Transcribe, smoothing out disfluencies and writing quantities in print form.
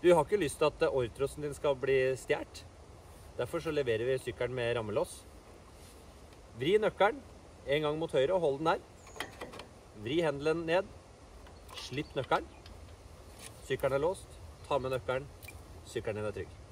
Du har ikke lyst til at ortrosen din skal bli stjert. Derfor så leverer vi sykkelen med rammelås. Vri nøkkelen en gang mot høyre og hold den der. Vri hendelen ned. Slipp nøkkelen. Sykkelen er låst. Ta med nøkkelen. Sykkelen din er trygg.